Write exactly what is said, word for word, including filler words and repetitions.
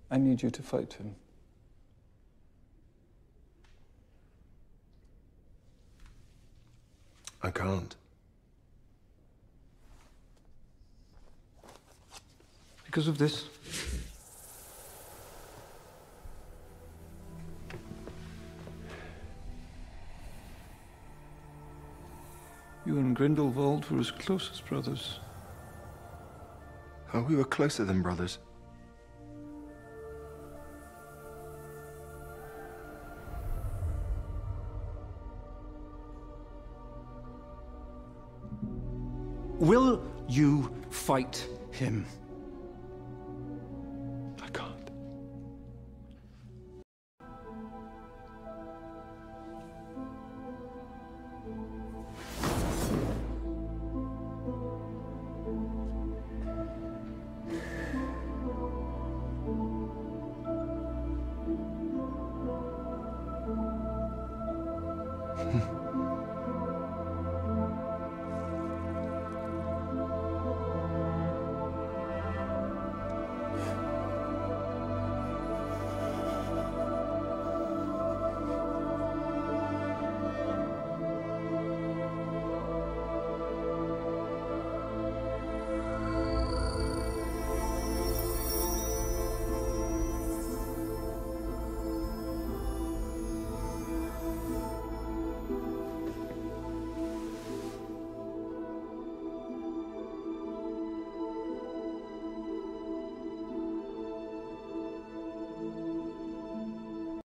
I need you to fight him. I can't. Because of this. You and Grindelwald were as close as brothers. Oh, we were closer than brothers. Will you fight him?